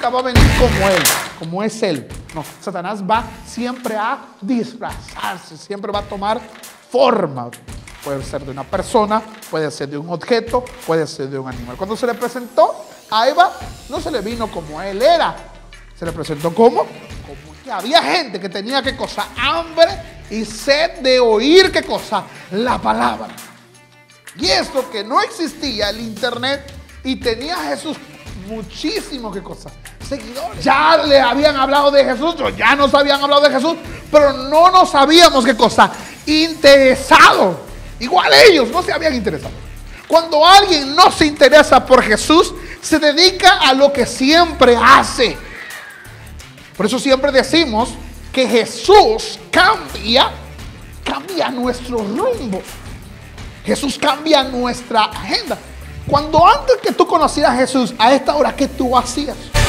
nunca va a venir como él, como es él. No, Satanás va siempre a disfrazarse, siempre va a tomar forma. Puede ser de una persona, puede ser de un objeto, puede ser de un animal. Cuando se le presentó a Eva, no se le vino como él era. Se le presentó como que había gente que tenía ¿qué cosa? Hambre y sed de oír ¿qué cosa? La palabra. Y esto que no existía el internet y tenía a Jesús muchísimo ¿qué cosa? Seguidores. Ya le habían hablado de Jesús, o ya nos habían hablado de Jesús, pero no nos habíamos ¿qué cosa? Interesado. Igual ellos no se habían interesado. Cuando alguien no se interesa por Jesús, se dedica a lo que siempre hace. Por eso siempre decimos que Jesús cambia nuestro rumbo. Jesús cambia nuestra agenda. Cuando antes que tú conocieras a Jesús, a esta hora, ¿qué tú hacías?